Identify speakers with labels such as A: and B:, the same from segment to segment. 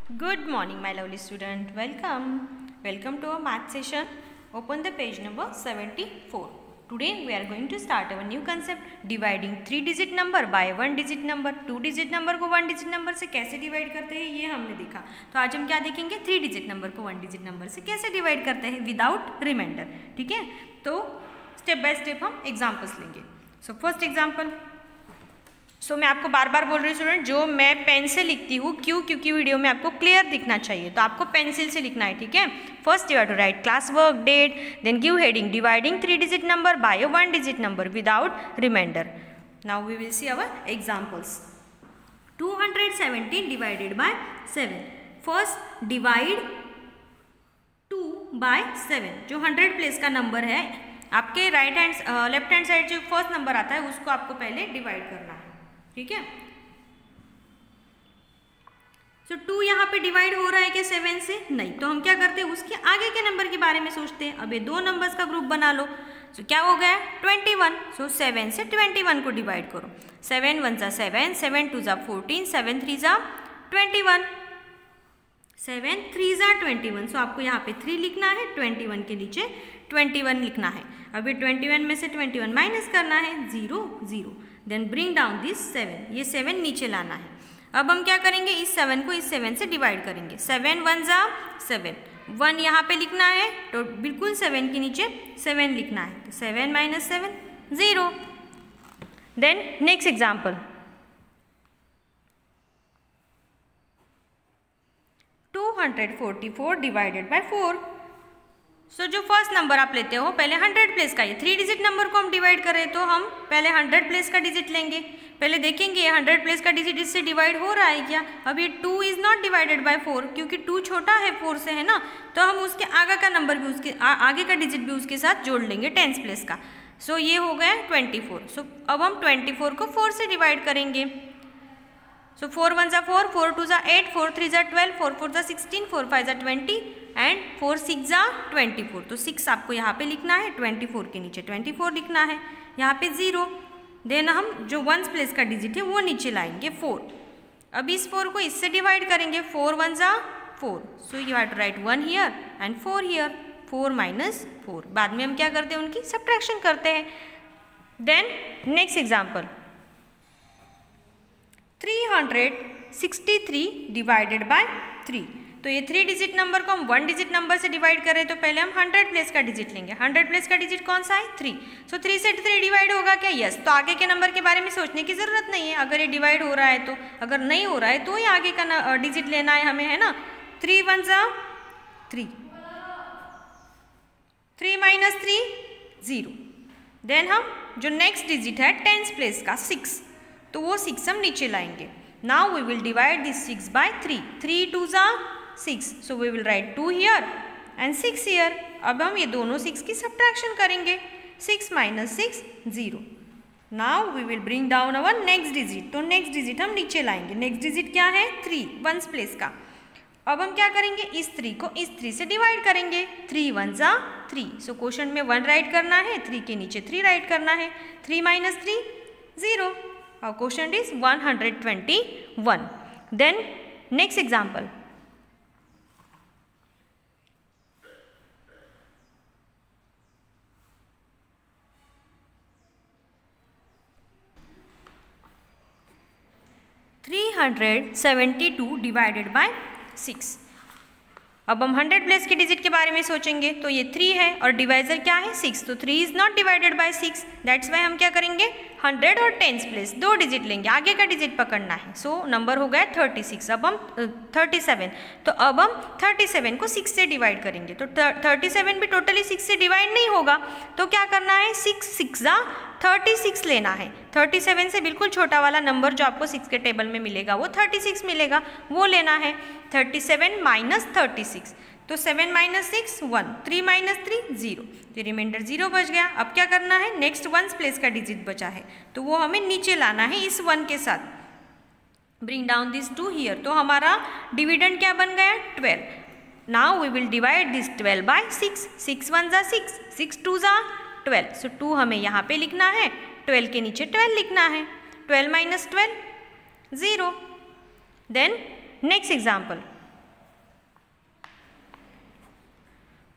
A: Good morning, my lovely student. Welcome to our math session. Open the page number 74. Today we are going to start our new concept, dividing 3-digit number by 1-digit number. 2-digit number को 1-digit number से कैसे divide करते हैं ये हमने देखा. तो आज हम क्या देखेंगे, 3-digit number को 1-digit number से कैसे डिवाइड करते हैं विदाउट रिमाइंडर. ठीक है, तो स्टेप बाय स्टेप हम एग्जाम्पल्स लेंगे. So first example. मैं आपको बार बार बोल रही हूँ स्टूडेंट, जो मैं पेन से लिखती हूँ, क्योंकि वीडियो में आपको क्लियर दिखना चाहिए, तो आपको पेंसिल से लिखना है. ठीक है, first you have to write class work, date, then give heading dividing 3-digit number by a 1-digit number without reminder. Now we will see our examples. 270 divided by 7. First divide 2 by 7. जो 100 place का number है, आपके left hand side जो first number आता है उसको आपको पहले डिवाइड करना है. ठीक है, सो 2 यहाँ पे डिवाइड हो रहा है कि 7 से? नहीं. तो हम क्या करते हैं, उसके आगे के नंबर के बारे में सोचते हैं. अब ये 2 नंबर्स का ग्रुप बना लो. सो क्या हो गया, 21. सो 7 से 21 को डिवाइड करो. 7 1 जा 7, 7 2 जा 14, 7 3 जा 21, 7 3 जा 21. सो आपको यहाँ पे 3 लिखना है, 21 के नीचे 21 लिखना है. अभी 21 में से 21 माइनस करना है, 0 0. Then bring down this 7. ये 7 नीचे लाना है. अब हम क्या करेंगे, इस 7 को इस 7 से डिवाइड करेंगे. 7 1 जा 7, 1 यहाँ पे लिखना है, तो बिल्कुल 7 के नीचे 7 लिखना है. तो 7 minus 7 0. Then next example. 244 divided by 4. So जो फर्स्ट नंबर आप लेते हो, पहले 100 प्लेस का, ये 3-digit नंबर को हम डिवाइड करें तो हम पहले 100 प्लेस का डिजिट लेंगे. पहले देखेंगे ये 100 प्लेस का डिजिट इससे डिवाइड हो रहा है क्या. अब ये 2 इज नॉट डिवाइडेड बाय 4, क्योंकि 2 छोटा है 4 से, है ना. तो हम उसके आगे का नंबर भी उसके आगे का डिजिट भी उसके साथ जोड़ लेंगे 10 प्लेस का. सो ये हो गया 24. सो अब हम 24 को 4 से डिवाइड करेंगे. सो 4 1 जा 4, 4 2 जा 8, 4 3 जा 12, 4 4 जा 16, 4 5 जा 20 एंड 4 6 जा 24. तो 6 आपको यहाँ पे लिखना है, 24 के नीचे 24 लिखना है, यहाँ पे 0. देन हम जो 1 प्लेस का डिजिट है वो नीचे लाएंगे 4. अब इस 4 को इससे डिवाइड करेंगे. 4 1 जा 4. So you have to write 1 here and 4 here. 4 minus 4. बाद में हम क्या करते हैं, उनकी सब्ट्रैक्शन करते हैं. Then next example. 363 divided by 3. तो ये 3-digit नंबर को हम 1-digit नंबर से डिवाइड करें तो पहले हम 100 प्लेस का डिजिट लेंगे. 100 प्लेस का डिजिट कौन सा है, 3. सो 3 से 3 डिवाइड होगा क्या, यस. तो आगे के नंबर के बारे में सोचने की जरूरत नहीं है, अगर ये डिवाइड हो रहा है तो. अगर नहीं हो रहा है तो ये आगे का डिजिट लेना है हमें, है ना. 3 1 जा 3, 3 माइनस 3 0. देन हम जो नेक्स्ट डिजिट है 10 प्लेस का 6, तो वो 6 हम नीचे लाएंगे. Now we will divide this 6 by 3. 3 2 जा 6, so we will write 2 here and 6 here. अब हम ये दोनों 6 की सब्ट्रैक्शन करेंगे. 6 minus 6 0. Now we will bring down our next digit. तो नेक्स्ट डिजिट हम नीचे लाएंगे. नेक्स्ट डिजिट क्या है, 3, 1 प्लेस का. अब हम क्या करेंगे, इस 3 को इस 3 से डिवाइड करेंगे. 3 1 जा 3. सो क्वेश्चन में 1 राइट करना है, 3 के नीचे 3 राइट करना है. 3 minus 3 0. Our question is 121. Then next example. 372 divided by 6. अब हम 100 प्लेस के डिजिट के बारे में सोचेंगे तो ये 3 है और डिवाइजर क्या है, 6. तो 3 is not divided by 6. That's why हम क्या करेंगे, 100 और 10 प्लेस 2 डिजिट लेंगे, आगे का डिजिट पकड़ना है. सो नंबर हो गया 36. अब हम 37. तो अब हम 37 को 6 से डिवाइड करेंगे. तो 37 भी टोटली 6 से डिवाइड नहीं होगा, तो क्या करना है, 6 6 जा 36 लेना है. 37 से बिल्कुल छोटा वाला नंबर जो आपको 6 के टेबल में मिलेगा वो 36 मिलेगा, वो लेना है. 37 माइनस 36. तो 7 माइनस 6 1, 3 माइनस 3 0. तो रिमाइंडर 0 बच गया. अब क्या करना है, नेक्स्ट 1 प्लेस का डिजिट बचा है तो वो हमें नीचे लाना है इस 1 के साथ. Bring down this 2 here. तो हमारा डिविडेंड क्या बन गया, 12. Now we will divide this 12 by 6. 6 1 जा 6, 6 2 जा 12. सो 2 हमें यहाँ पे लिखना है, 12 के नीचे 12 लिखना है. 12 minus 12 0. Then next example.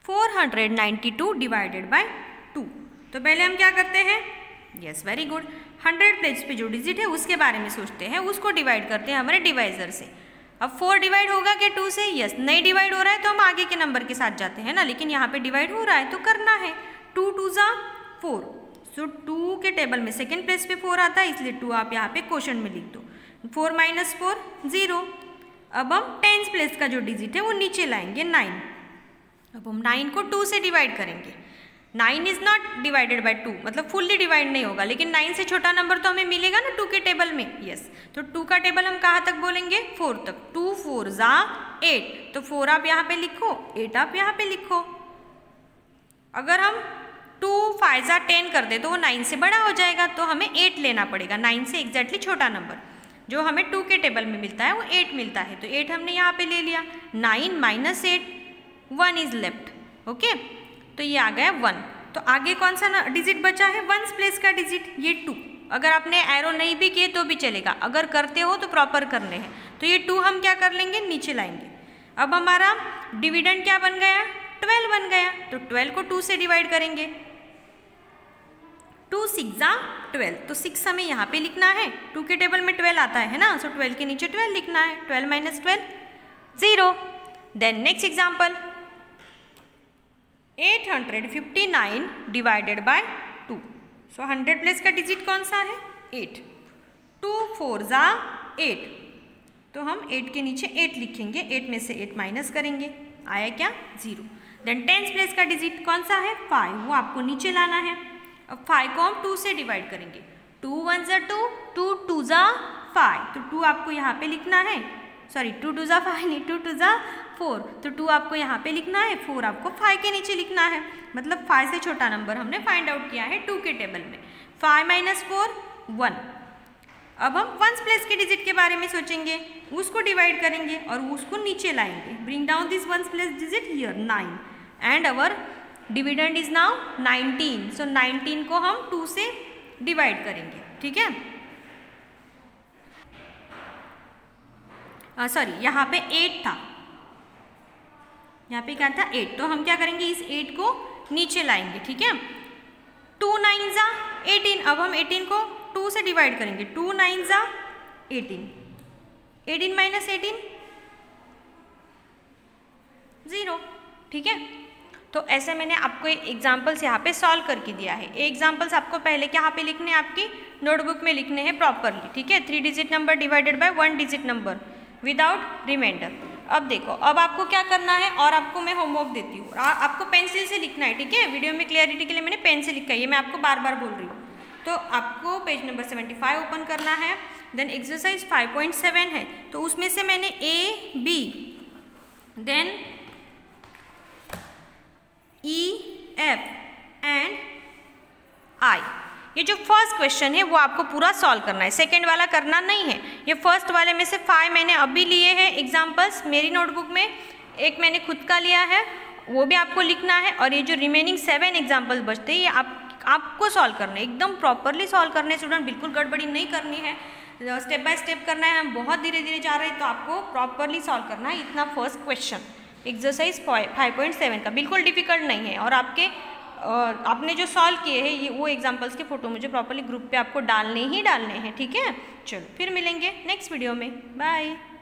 A: 492 divided by 2। तो पहले हम क्या करते हैं, यस वेरी गुड, 100 प्लेस पे जो डिजिट है उसके बारे में सोचते हैं, उसको डिवाइड करते हैं हमारे डिवाइजर से। अब 4 डिवाइड होगा क्या 2 से, यस, नहीं डिवाइड हो रहा है तो हम आगे के नंबर के साथ जाते हैं ना, लेकिन यहाँ पे डिवाइड हो रहा है तो करना है। 2 2 जा 4, सो 2 के टेबल में सेकेंड प्लेस पे 4 आता है, इसलिए 2 आप यहाँ पे क्वेश्चन में लिख दो। 4 - 4 0। अब हम 10th प्लेस का जो डिजिट है वो नीचे लाएंगे 9। अब हम 9 को 2 से डिवाइड करेंगे। 9 इज नॉट डिवाइडेड बाय 2, मतलब फुल्ली डिवाइड नहीं होगा, लेकिन 9 से छोटा नंबर तो हमें मिलेगा ना 2 के टेबल में, यस। तो 2 का टेबल हम कहाँ तक बोलेंगे, 4 तक। 2 4 जा 8, तो 4 आप यहाँ पे लिखो, 8 आप यहाँ पे लिखो। अगर हम 2 5 जा 10 कर दे तो वो 9 से बड़ा हो जाएगा, तो हमें 8 लेना पड़ेगा, 9 से एग्जैक्टली छोटा नंबर। जो हमें 2 के टेबल में मिलता है वो 8 मिलता है, तो 8 हमने यहाँ पे ले लिया। 9 - 8, 1 इज लेफ्ट, ओके, तो ये आ गया 1। तो आगे कौन सा डिजिट बचा है, 1st प्लेस का डिजिट, ये 2। अगर आपने एरो नहीं भी किए तो भी चलेगा, अगर करते हो तो प्रॉपर करने हैं। तो ये 2 हम क्या कर लेंगे, नीचे लाएंगे। अब हमारा डिविडेंड क्या बन गया, 12 बन गया, तो 12 को 2 से डिवाइड करेंगे। 2 6 जा 12, तो 6 हमें यहाँ पे लिखना है, 2 के टेबल में 12 आता है ना, सो 12 के नीचे 12 लिखना है। 12 - 12 0। Then next example, 859 divided by 2। So 100 place का डिजिट कौन सा है, 8। 2 4 जा 8, तो हम 8 के नीचे 8 लिखेंगे, 8 में से 8 माइनस करेंगे, आया क्या, 0। देन 10th प्लेस का डिजिट कौन सा है, 5, वो आपको नीचे लाना है। अब 5 को हम 2 से डिवाइड करेंगे। 2 1 जा 2, 2 2 जा 5, तो 2 आपको यहाँ पे लिखना है, सॉरी 2 2 जा 5 नहीं, 2 2 जा 4, तो 2 आपको यहाँ पे लिखना है, 4 आपको 5 के नीचे लिखना है, मतलब 5 से छोटा नंबर हमने फाइंड आउट किया है 2 के टेबल में। 5 - 4 1। अब हम 1st प्लेस के डिजिट के बारे में सोचेंगे, उसको डिवाइड करेंगे और उसको नीचे लाएंगे। Bring down this 1st place digit here 9, and our dividend is now 19, so 19 को हम 2 से डिवाइड करेंगे, ठीक है। सॉरी यहाँ पे 8 था, यहाँ पे क्या था 8, तो हम क्या करेंगे, इस 8 को नीचे लाएंगे, ठीक है। 2 9 जा 18, अब हम 18 को 2 से डिवाइड करेंगे। 2 9 जा 18, 18 - 18 0, ठीक है। तो ऐसे मैंने आपको एग्जाम्पल्स यहाँ पे सॉल्व करके दिया है। ये एग्जाम्पल्स आपको पहले यहाँ पे लिखने हैं, आपकी नोटबुक में लिखने हैं प्रॉपरली, ठीक है। 3 digit number divided by 1 digit number without remainder. अब देखो, अब आपको क्या करना है, और आपको मैं होमवर्क देती हूँ, आपको पेंसिल से लिखना है, ठीक है। वीडियो में क्लियरिटी के लिए मैंने पेन से लिखा है, ये मैं आपको बार बार बोल रही हूँ। तो आपको पेज नंबर 75 ओपन करना है, देन एक्सरसाइज 5.7 है, तो उसमें से मैंने A B then E F and I, ये जो फर्स्ट क्वेश्चन है वो आपको पूरा सॉल्व करना है, सेकंड वाला करना नहीं है। ये फर्स्ट वाले में से 5 मैंने अभी लिए हैं एग्जाम्पल्स मेरी नोटबुक में, एक मैंने खुद का लिया है, वो भी आपको लिखना है, और ये जो रिमेनिंग 7 एग्जाम्पल्स बचते हैं ये आपको सॉल्व करना है, एकदम प्रॉपरली सॉल्व करने हैं स्टूडेंट, बिल्कुल गड़बड़ी नहीं करनी है, स्टेप बाय स्टेप करना है। हम बहुत धीरे धीरे जा रहे हैं, तो आपको प्रॉपरली सॉल्व करना है इतना फर्स्ट क्वेश्चन एक्सरसाइज 5.7 का, बिल्कुल डिफिकल्ट नहीं है। और आपने जो सॉल्व किए हैं ये वो एग्जाम्पल्स के फोटो मुझे प्रॉपरली ग्रुप पे आपको डालने ही डालने हैं, ठीक है। चलो फिर मिलेंगे नेक्स्ट वीडियो में, बाय।